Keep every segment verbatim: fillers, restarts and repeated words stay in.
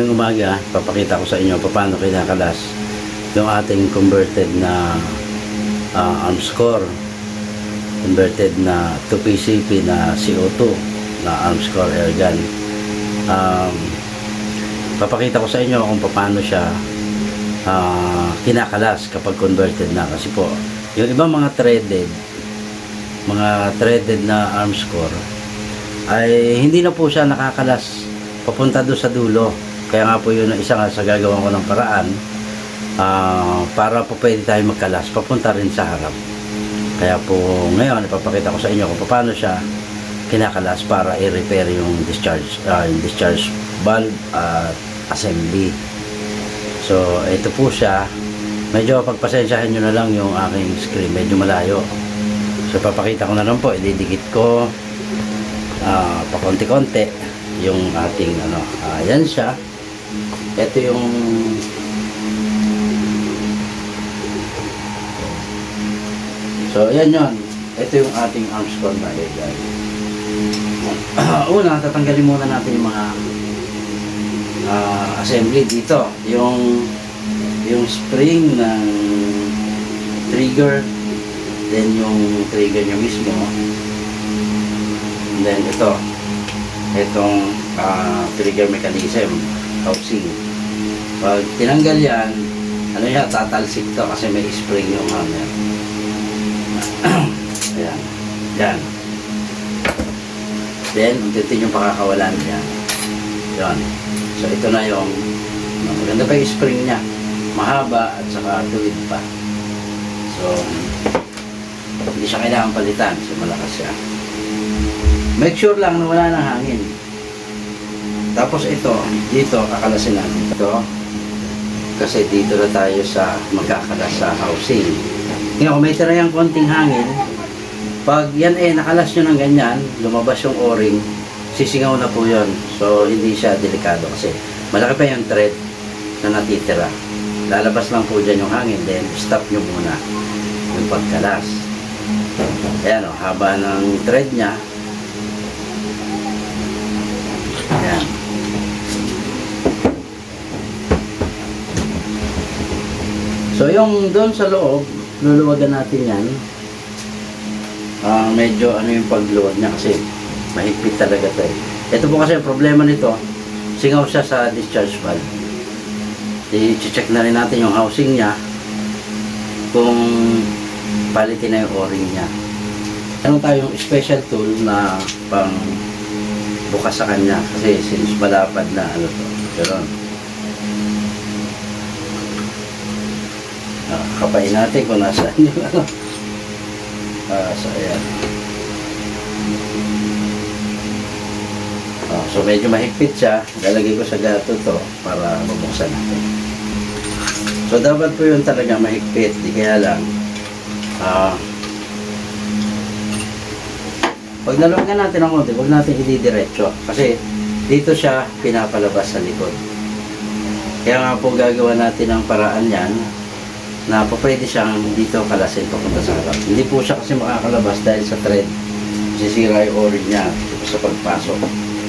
ngayong umaga, papakita ko sa inyo paano kinakalas yung ating converted na uh, arms core, converted na to P C P na C O two na arms core airgun. Um, papakita ko sa inyo kung paano siya uh, kinakalas kapag converted na, kasi po yung ibang mga threaded mga threaded na arms core ay hindi na po siya nakakalas papunta doon sa dulo. Kaya nga po yun ang isa nga sa gagawin ko ng paraan uh, para po pwede tayo magkalas papunta rin sa harap. Kaya po ngayon ipapakita ko sa inyo kung paano siya kinakalas para i-repair yung discharge uh, yung discharge valve at uh, assembly. So ito po siya. Medyo pagpasensyahan nyo na lang yung aking screen, medyo malayo. So papakita ko na lang po, ididikit ko uh, pakonti-konti yung ating ano, ayan uh, siya. Ito yung so ayan yun, ito yung ating arms core na airgun. Una, tatanggalin muna natin yung mga uh, assembly dito, yung yung spring ng trigger, then yung trigger nyo mismo, and then ito itong uh, trigger mechanism housing. Pag tinanggal yan, ano yan, tatalsik to kasi may spring yung hammer. Ayan, yan. Then unti-unti yung pakakawalan yan. Yan. So ito na yung maganda pa yung spring nya, mahaba at saka tuwid pa. So hindi siya kailangan palitan, so malakas siya. Make sure lang na wala ng hangin. Tapos ito, dito kakalasin natin ito. Kasi dito na tayo sa magkakalas sa housing. Ngayon, kung may tira yung konting hangin, pag yan eh nakalas nyo ng ganyan, lumabas yung o-ring, sisingaw na po yun. So hindi siya delikado kasi malaki pa yung thread na natitira. Lalabas lang po dyan yung hangin, then stop nyo muna yung pagkalas. Ayan o, haba ng thread nya. Ayan. So yung doon sa loob, luluwagan natin yan. Uh, medyo ano yung pagluwag niya kasi mahigpit talaga ito eh. Ito po kasi ang problema nito, singaw siya sa discharge valve. I-check na rin natin yung housing niya kung palitin na yung o-ring niya. Ano tayong special tool na pang bukas sa kanya kasi since malapad na ano to. Pero ah, kapain natin kung nasaan yung ano. Ah, so ayan. Ah, so medyo mahigpit siya. Lalagay ko sa gato to para mabuksan natin. So dapat po yun talaga mahigpit. Di kaya lang ah pag nalungan natin ang konti, huwag natin ididiretso kasi dito siya pinapalabas sa likod. Kaya nga po gagawa natin ang paraan yan na po pwede siyang dito kalasin papunta sa harap. Hindi po siya kasi makakalabas dahil sa thread. Sisira yung o-ring niya sa pagpasok.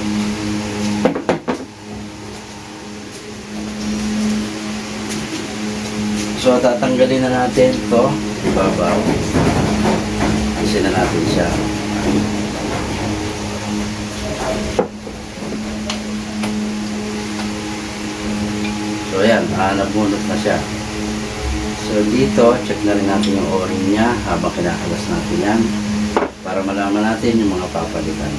So tatanggalin na natin ito. Ibabaw. Isin na natin siya. So ayan, ah, nabunot na siya. So dito, check na rin natin yung o-ring niya habang kinakalas natin yan para malaman natin yung mga papalitan.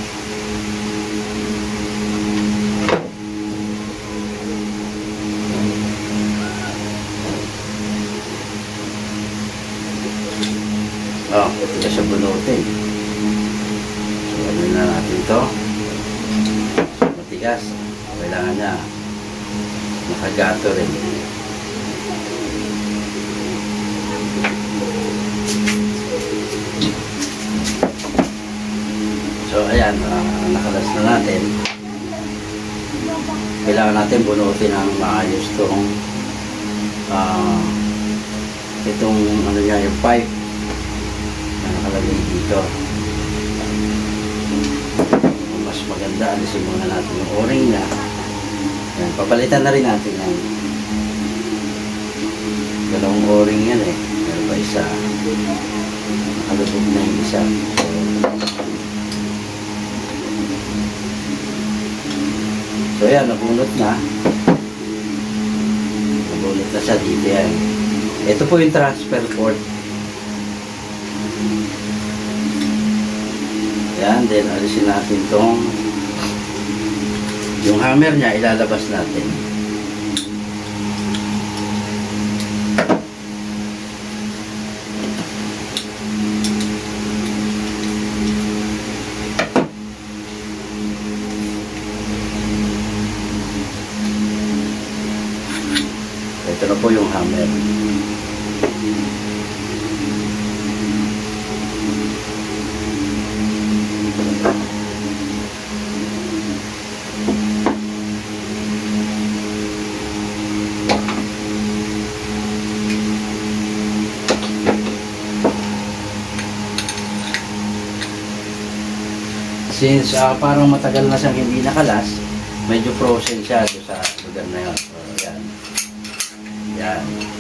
Oh, ito na siya bunutin. So ano na natin ito. Matigas. Kailangan niya nakagato rin. So ayan, uh, nakalas na natin. Kailangan natin bunutin ang maayos itong uh, itong ano niya, yung pipe na nakalagay dito. Mas maganda, alisin muna natin yung o-ring niya. Yan. papalitan na rin natin yan. Dalawang o-ring yan eh. Meron pa isa. Nakalubog na yung isa. So, so yan, nabunot na. Nabunot na siya dito yan. Ito po yung transfer port. Yan, then alisin natin tong yung hammer niya, ilalabas natin. Ito na po yung hammer. Since uh, parang matagal na siyang hindi nakalas, medyo frozen siya sa lugar na yun. So, yan. Yan.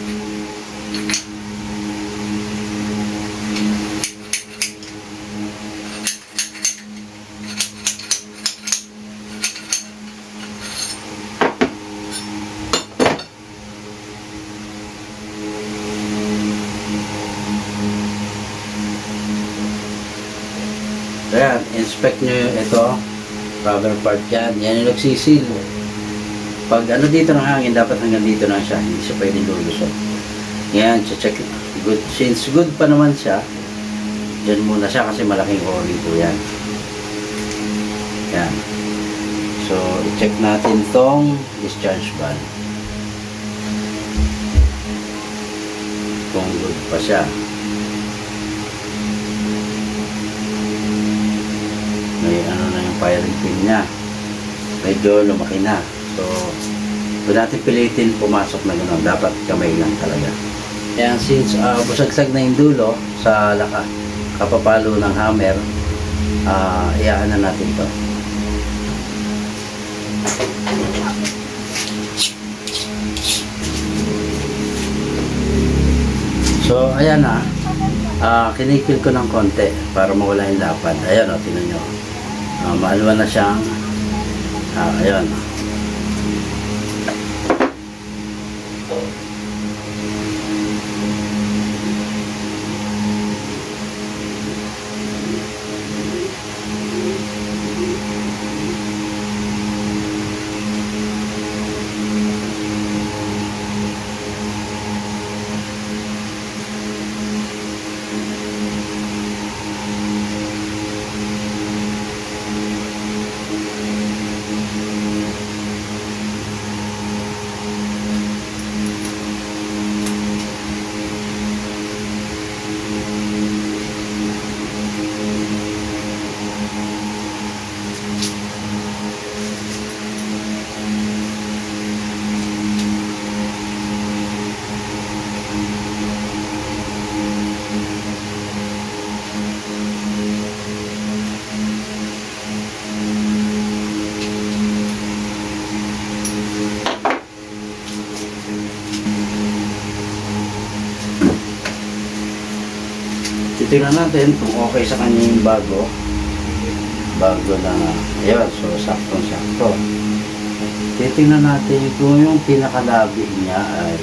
So yan, inspect nyo ito, rubber part yan, yan yung nagsisil. Pag ano dito ng hangin, dapat hanggang dito na siya, hindi siya pwede lulusot. Yan, check. Good. Since good pa naman siya, dyan muna siya kasi malaking o-ring po yan. Yan. So, i-check natin tong discharge valve. Kung good pa siya. May ano na yung firing pin niya, medyo lumaki na. So kung natin pilitin pumasok na gano'n, dapat kamay lang talaga. Kaya since uh, busagsag na yung dulo sa laka kapapalo ng hammer, uh, iyaan na natin to. So ayan na, uh, kinikil ko ng konti para mawala yung lapad. Ayan o, tinan nyo. Uh, maalwa na siyang uh, ayun. Titingnan natin kung okay sa kanya yung bago bago na, ayun, so saktong sakto. Titingnan natin kung yung pinakalabi niya ay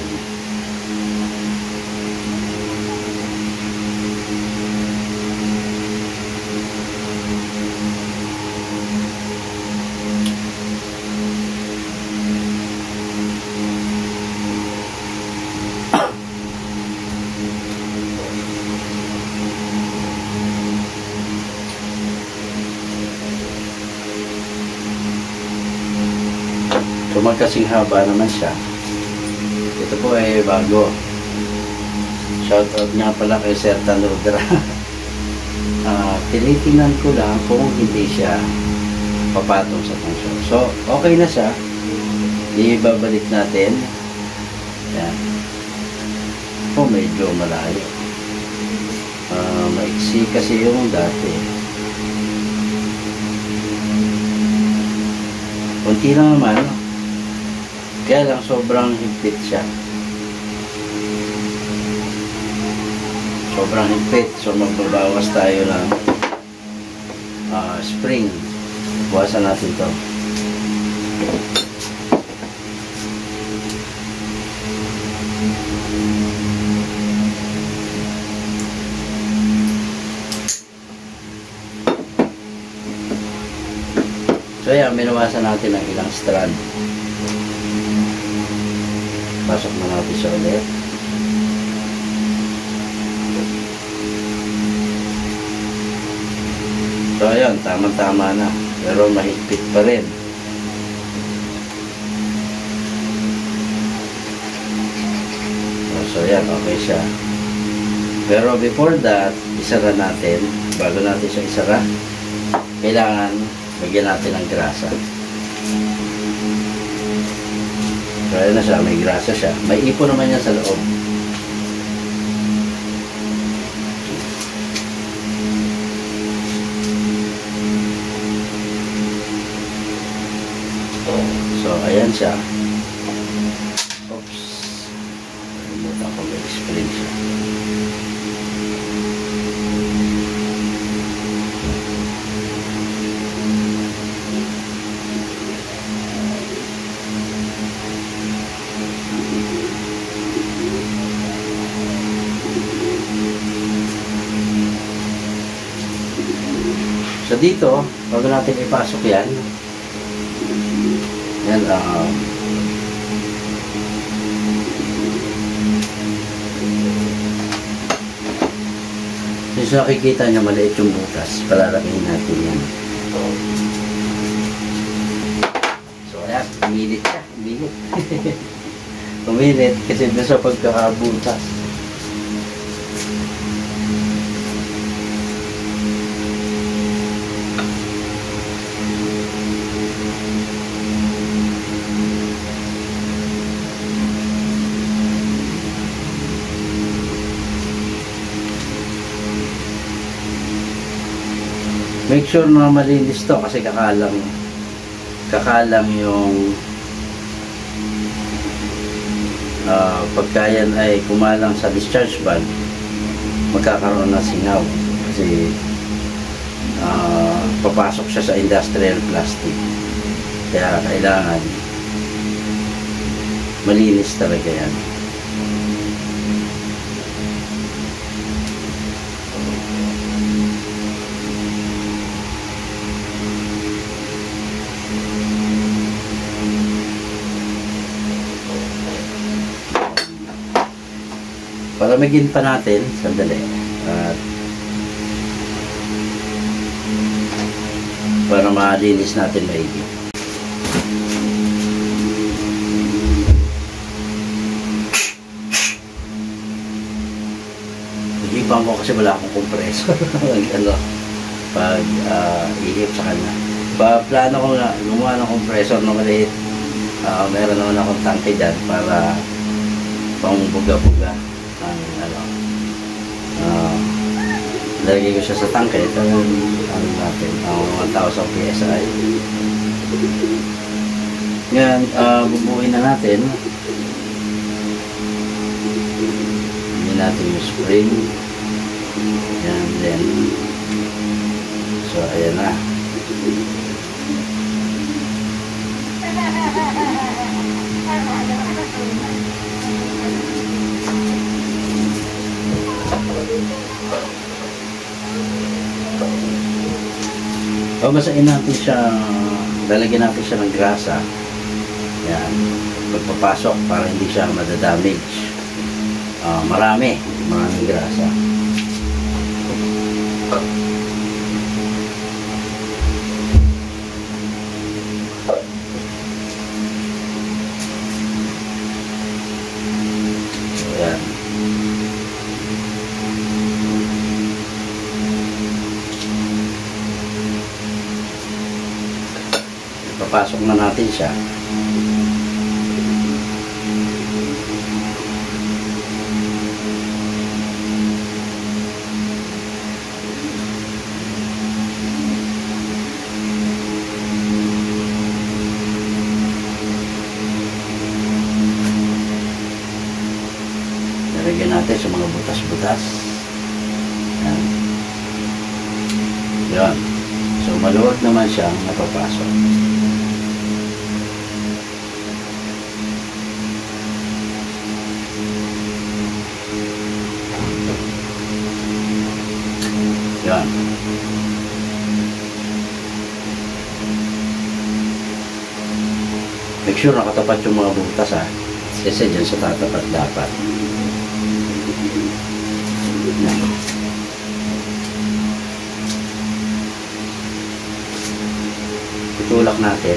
so magkasing haba naman siya. Ito po ay bago. Shoutout nga pala kay Sir Tanudra. uh, tinitingnan ko lang kung hindi siya papatong sa tensyon. So okay na siya. Ibabalik natin. Yan. Oh, medyo malayo. Uh, maiksi kasi yung dati. Kunti lang naman. Kaya lang sobrang higpit siya. Sobrang higpit. So magbabawas tayo ng uh, spring. Buwasan natin to. So yan, binawasan natin ang ilang strand. Pasok na natin siya ulit. So ayan, tama-tama na. Pero mahigpit pa rin. So ayan, okay siya. Pero before that, isara natin. Bago natin siya isara, kailangan lagyan natin ng grasa. So ayan na siya, may grasa siya. May ipon naman yan sa loob. So ayan siya. Oops. Nalimutan ko may spring siya. So dito, bago natin ipasok yan, yan, um, so nakikita niya maliit yung butas, palalakihin natin yan. So ayan, umilit siya, umilit. Umilit kasi doon sa pagkakabutas. Make sure na malinis to kasi kakalang kakalang yung uh, pagkayan ay kumalang sa discharge valve, magkakaroon ng singaw kasi uh, papasok siya sa industrial plastic. Kaya kailangan malinis talaga yan. Palamigin pa natin, sandali. At para malinis natin maigi. Ihipan ko kasi wala akong compressor. ano, pag uh, ihip sa kanya. Pa, plano ko nga, gumawa ng compressor na maliit. Uh, meron naman akong tangke dyan para pang buga-buga. Ang ano, uh, lalagay ko siya sa tangke. Ito yung ano natin, ang one thousand P S I. Ngayon, uh, bubuuin na natin. Hindi natin yung spring. Yan, then so, ayan na. Babasain natin siya, lalagyan natin siya ng grasa. Yan, pagpapasok para hindi siya madadamage. Uh, marami, maraming grasa. So, yan. Papasok na natin siya. lalagyan natin sa mga butas-butas. Yan. Yan. So maluwag naman siyang napapasok. Yan. Make sure nakatapat yung mga butas ha. Kasi dyan sa tatapat dapat. Yan. Itulak natin.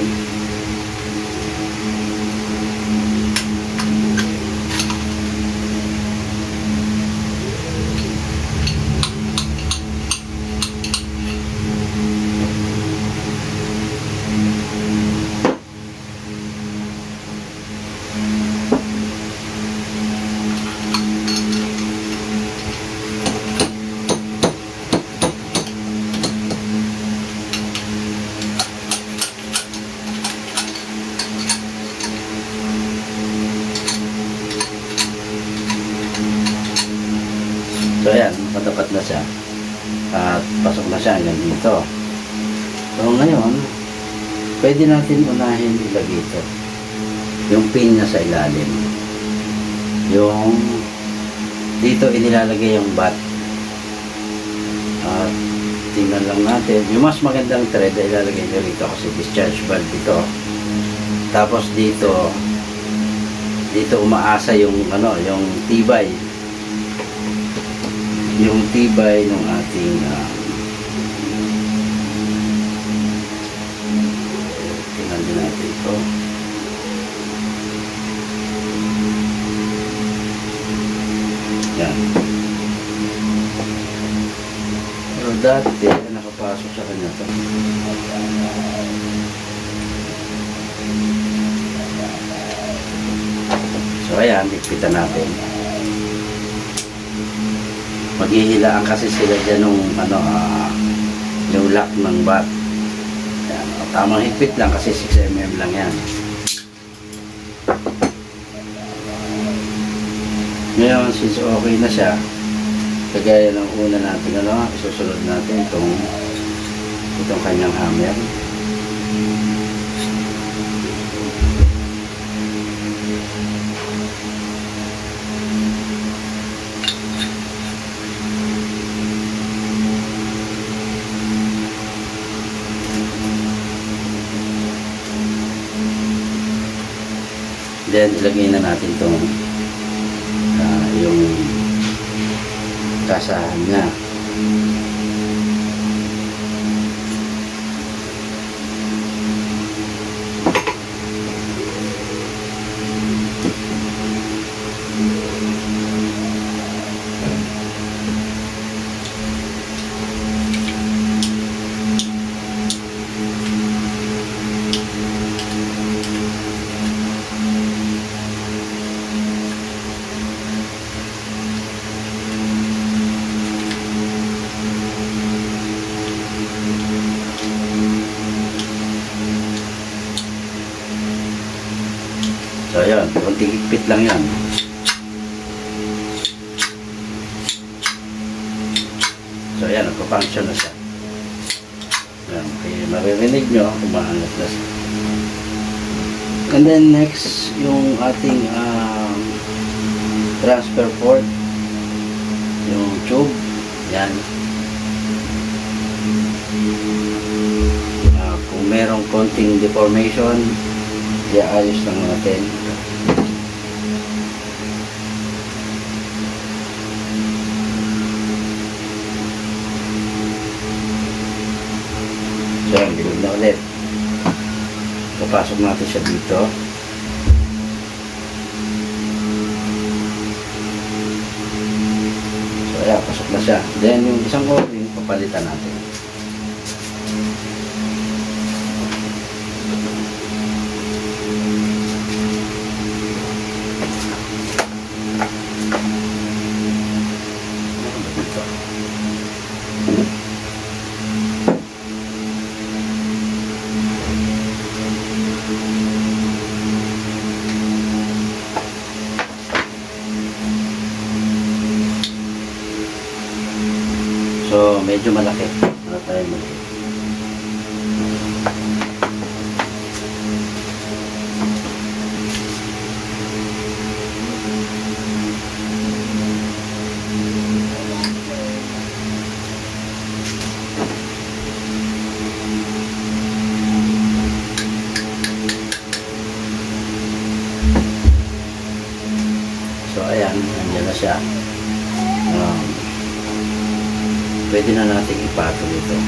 So ayan, patapat na siya at pasok na siya hanggang dito. So ngayon, pwede natin unahin ilagay ito, yung pin na sa ilalim, yung dito inilalagay yung bat. At tingnan lang natin, yung mas magandang thread ay ilalagay nyo rito kasi discharge valve ito. Tapos dito dito umaasa yung ano, yung tibay yung tibay ng ating uh, tingnan din natin ito. Yan. Pero dati nakapasok sa kanya ito. So ayan, ikpitan natin. Maghihilaan kasi sila dyan nung ano, uh, yung lock ng bat. Yan, uh, tamang higpit lang kasi six millimeters lang yan. Ngayon, since okay na siya, kagaya ng una natin, ano, isusunod natin itong itong kanyang hammer. Then, ilagay na natin itong uh, yung kasahan niya. So ayan, konting higpit lang yan. So ayan, nagpa-function na siya. Ayan, kaya maririnig nyo, umaangat na siya. And then next, yung ating um, transfer port, yung tube, yan. Uh, kung merong konting deformation, iayos lang natin. So, yan, bilog na ulit. Papasok natin siya dito. So, ayan, pasok na siya. Then, yung isang o-ring, papalitan natin. medyo malaki. Para tayo mag So ayan, nandiyan na siya. Um, pwede na natin ipatong ito.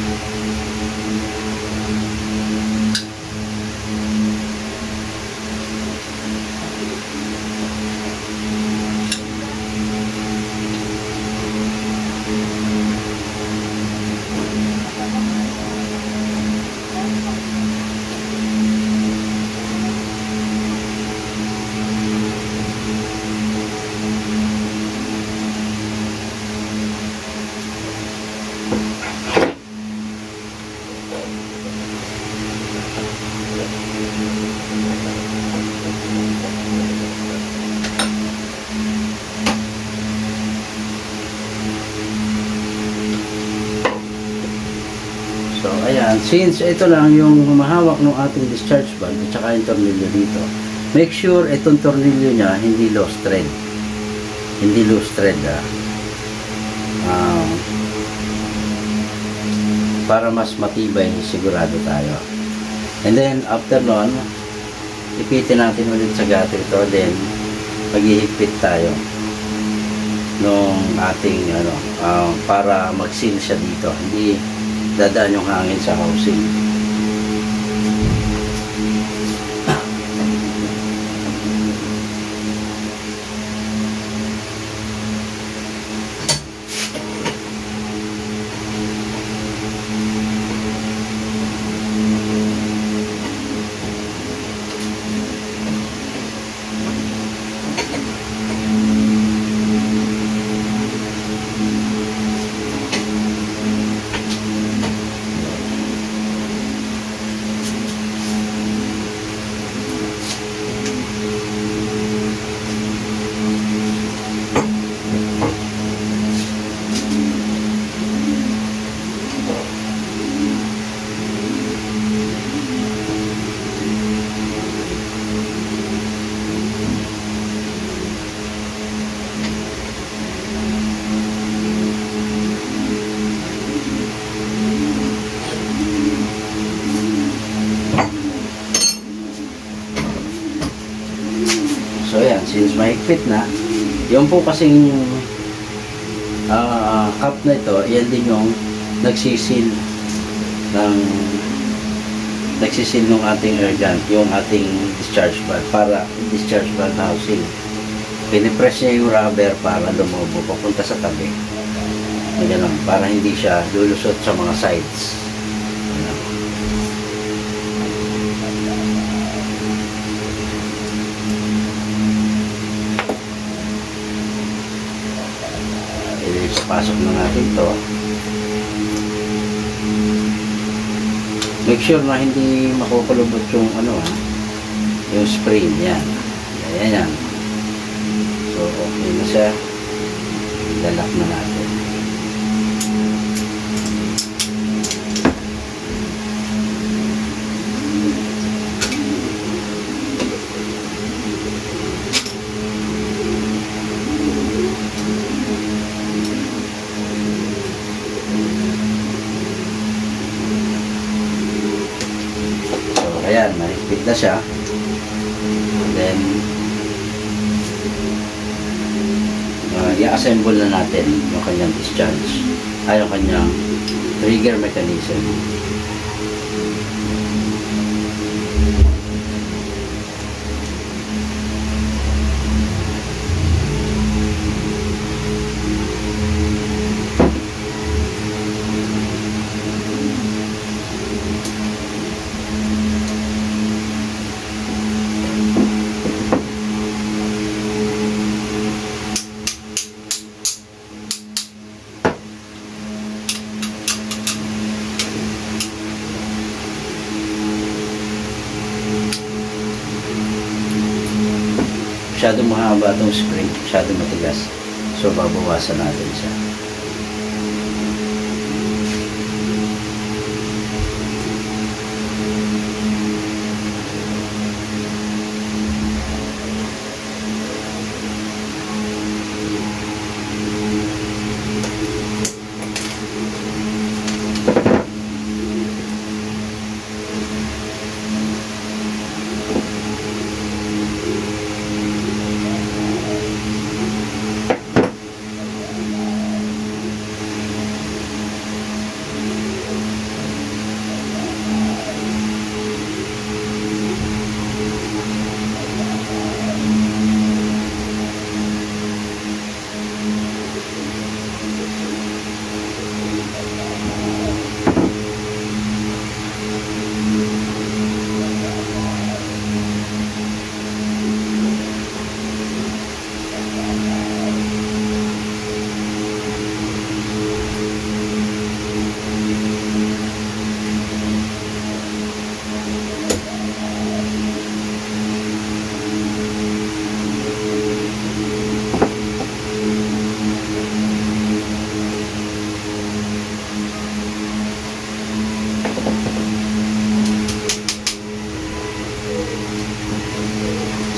So, ayan. Since ito lang yung humahawak ng ating discharge valve at saka yung tornilyo dito, make sure itong tornilyo niya hindi loose thread. Hindi loose thread, ah. Uh, para mas matibay, sigurado tayo. And then, after nun, ipitin natin ulit sa gutter ito. Then, maghihigpit tayo nung ating, ano, uh, para mag-seal siya dito. Hindi dadaan yung hangin sa housing. So yan, since mahigpit na, yung po kasing uh, cup na ito, yan din yung nagsisil ng nagsisil ng ating air gun, yung ating discharge valve, para discharge valve housing. Pinipress niya yung rubber para lumobo papunta sa tabi. Ganun, para hindi siya lulusot sa mga sides. Pasok na natin to. Make sure na hindi makukulubot yung ano ha, yung spring. Yan. Ayan yan. So okay na siya. Lalak na natin. Ayan, mahigpit na siya. And then, uh, i-assemble na natin yung kanyang discharge. Ay, yung kanyang trigger mechanism. Masyadong mahaba itong spring, masyadong matigas. So, babawasan natin siya.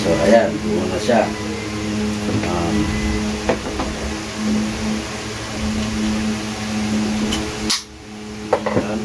ayan, buo na siya. Um, ayan.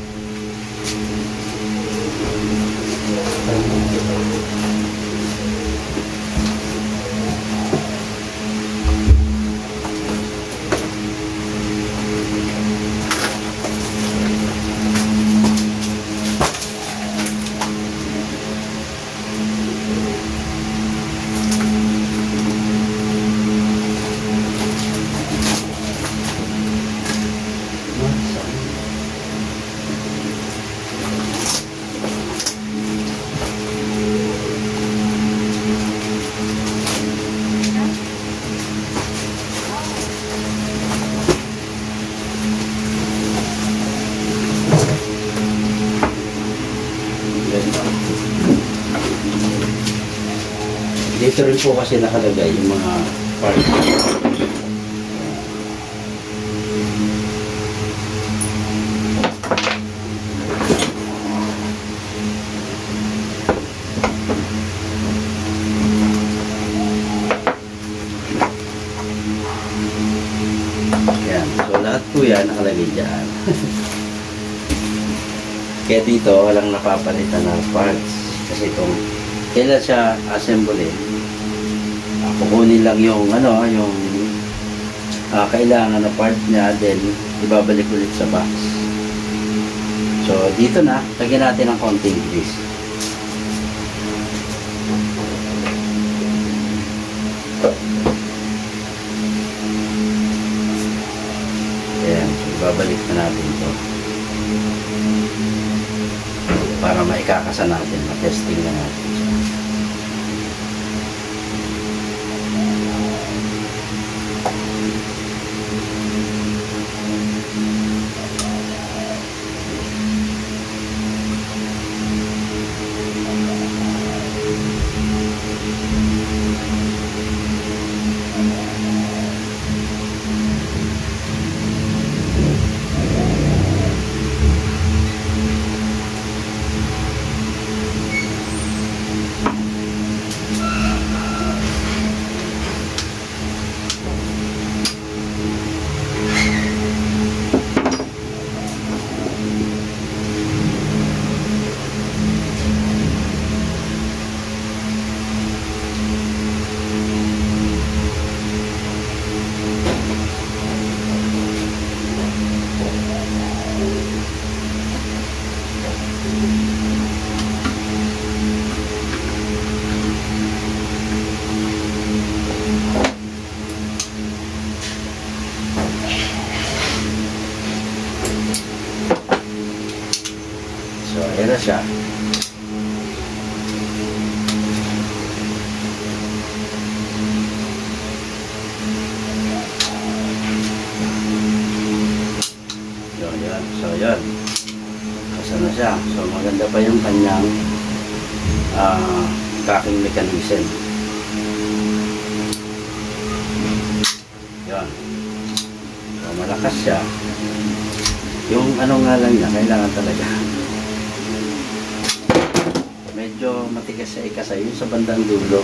Dito rin po kasi nakalagay yung mga parts. Yan. So lahat po yan nakalagay dyan. Kaya dito walang napapalitan ng parts. Kasi itong kailan siya assembly, uh, kukunin lang yung ano, yung uh, kailangan na part niya, then ibabalik ulit sa box. So dito na, lagyan natin ng konting grease. Ayan, so ibabalik na natin ito para maikakasa natin, matesting na natin. So, ayan na siya. So, ayan. So, ayan. Kasa na siya. So, maganda pa yung kanyang uh, cocking mechanism. Ayan. So, malakas siya. Yung ano nga lang niya, kailangan talaga medyo matigas siya ikasa yun sa bandang dulo.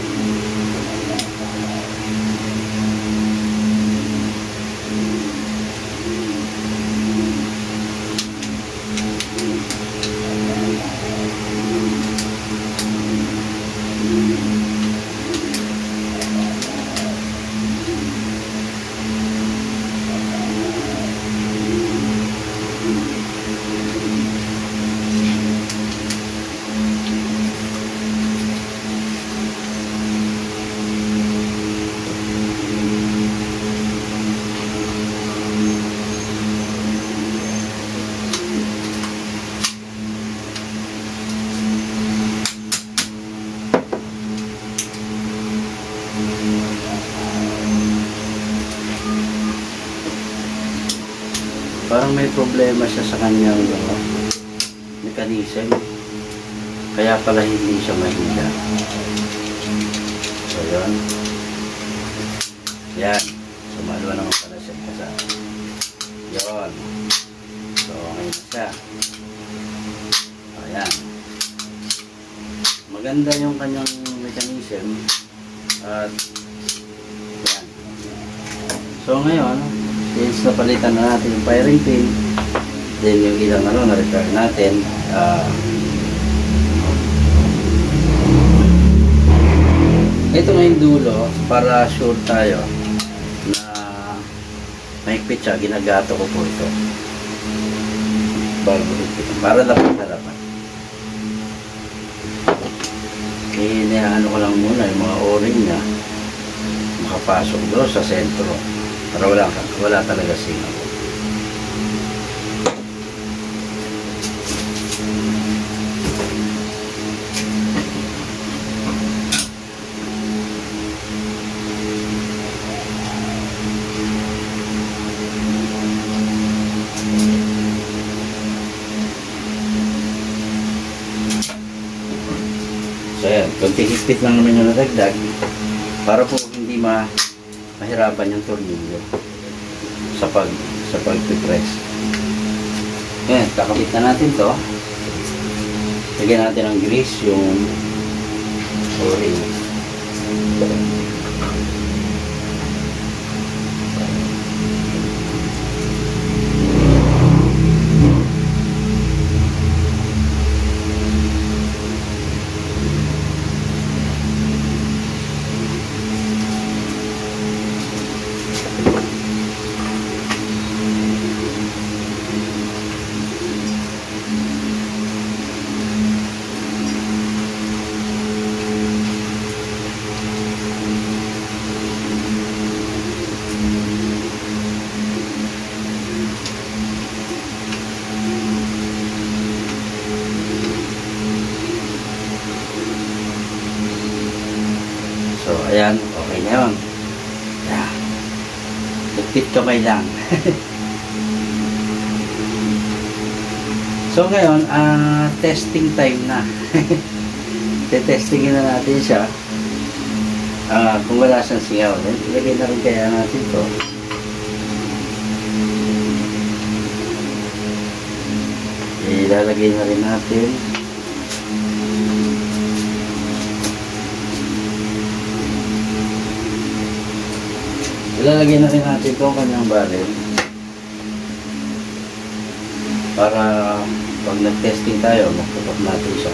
Parang may problema siya sa kanyang uh, mechanism. Kaya pala hindi siya mahila. So, yun. Yan. Sumalo naman pala siya kasi. Yun. So, okay na siya. Ayan. maganda yung kanyang mechanism at yan. So ngayon, since napalitan na natin yung firing pin, then yung ilang ano na-repair natin, uh, ito na yung dulo para sure tayo na mahigpit siya. Ginagato ko po ito bago higpit para lapit na dapat. Inaano ko lang muna yung mga o-ring niya makapasok doon sa sentro para wala, wala talaga singaw. So yan, kunti higpit lang naman yung nadagdag para po hindi ma mahirapan yung tornilyo sa pag sa pag-press. Yan, kakabit na natin to. Lagyan natin ng grease yung o-ring. So, ayan, okay na yun. Yeah. Higpit kamay lang. So, ngayon, uh, testing time na. Tetestingin na natin siya. Uh, kung wala siyang singaw, ilagay na rin kaya natin to. Ilalagay na rin natin. Ilalagay na rin natin itong kanyang barrel para pag nag-testing tayo, magtutok natin siya.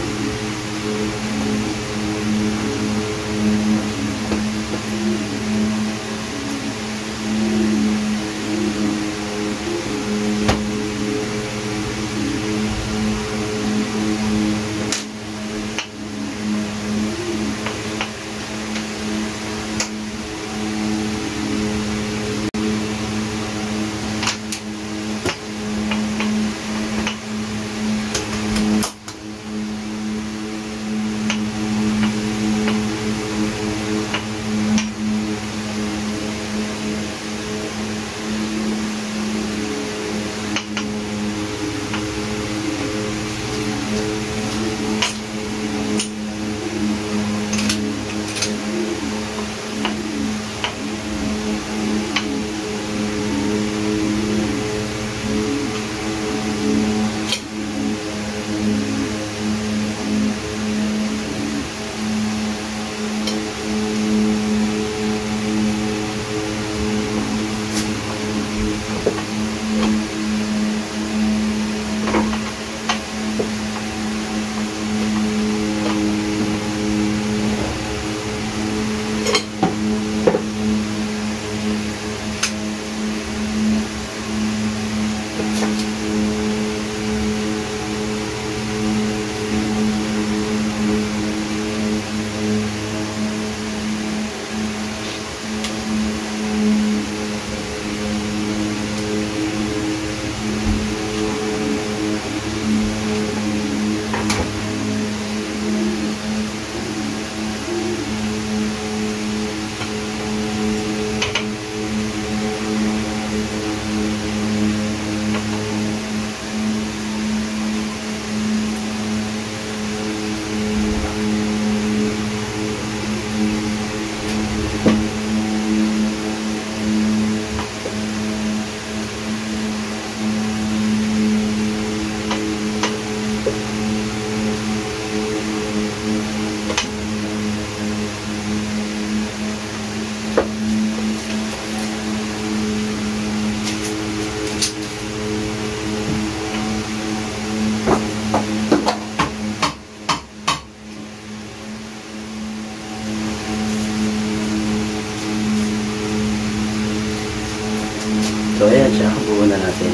So ayan siya, buo na natin.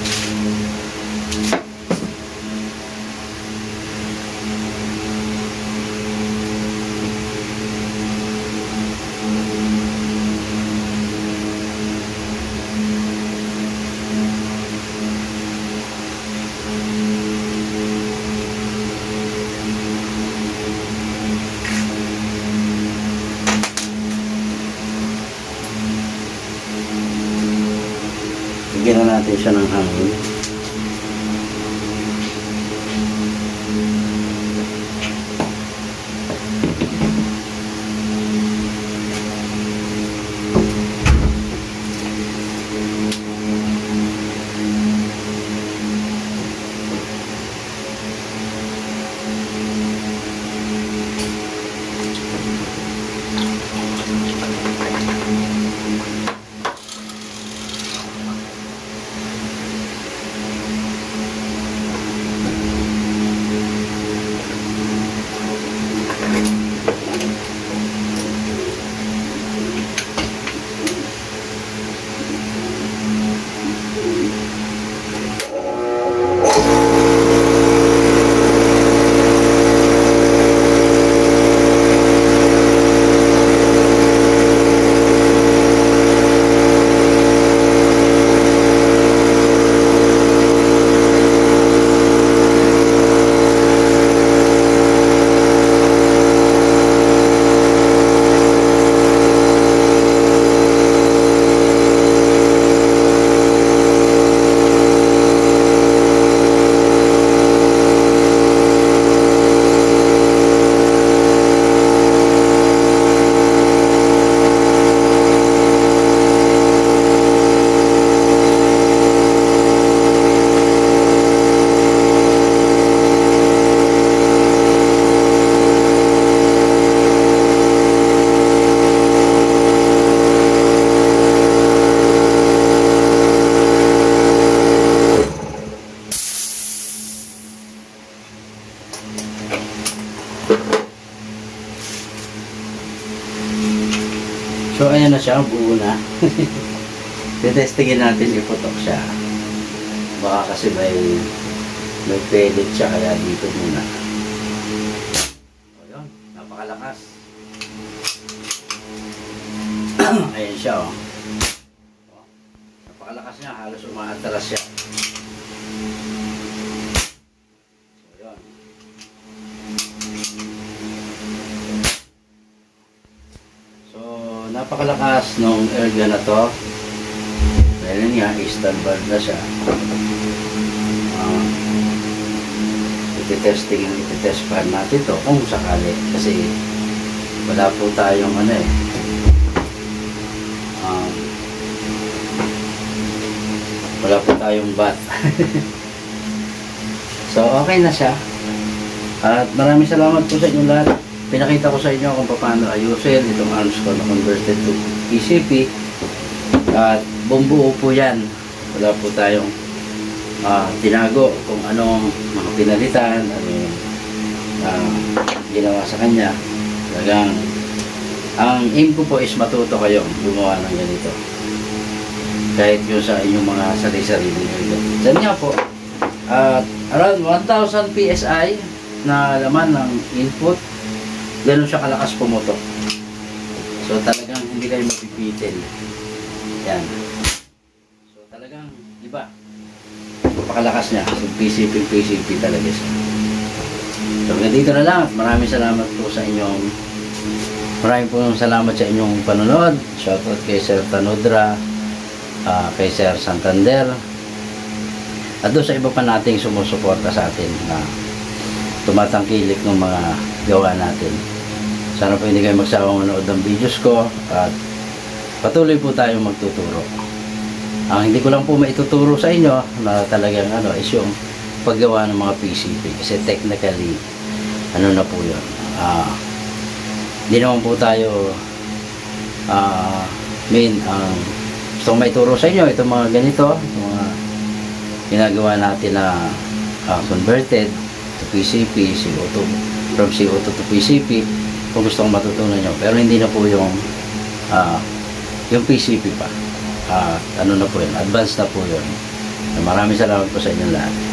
Bigyan na natin siya ng hangin. So ayan na siya, buo na. Tetestingin natin, iputok siya. Baka kasi may may pellet siya, kaya dito muna. O yun, napakalakas. Ayan siya, oh. O, napakalakas niya, halos umaatras siya. So yun. So napakalakas nung air gun na to. Dahil nga, standard na siya. Uh, Iti-testing, iti-test pan natin to kung sakali. Kasi wala po tayong ano eh. Um, wala po tayong bat. So okay na siya. At maraming salamat po sa inyo lahat. Pinakita ko sa inyo kung paano ayusin itong arms ko na converted to P C P. At bumbuo po yan. Wala po tayong uh, tinago kung anong mga pinalitan, ano yung uh, ginawa sa kanya. Talagang ang aim ko po is matuto kayo gumawa ng ganito. Kahit yung sa inyong mga sarili-sarili nyo. Diyan nga po, uh, around one thousand P S I na laman ng input, ganun siya kalakas pumutok. So talagang hindi kayo mapipitin. Yan. So talagang iba. Napakalakas niya. So P C P, P C P talaga siya. So ganito na lang. Maraming salamat po sa inyong maraming po salamat sa inyong panonood. Shoutout kay Sir Tanodra, uh, kay Sir Santander, at doon sa iba pa nating sumusuporta sa atin na uh, tumatangkilik ng mga gawa natin. Sana po hindi kayo magsawang manood ng videos ko at patuloy po tayong magtuturo. Ang hindi ko lang po maituturo sa inyo na talagang ano is yung paggawa ng mga P C P kasi technically ano na po yun. Ah, hindi naman po tayo ah, main ang uh, gustong maituro sa inyo itong mga ganito, itong mga ginagawa natin na uh, converted to P C P, C O two, from C O two to P C P kung gustong matutunan nyo. Pero hindi na po yung uh, yung P C P pa. ah, ano na po yun, advance na po yun. Maraming salamat po sa inyong lahat.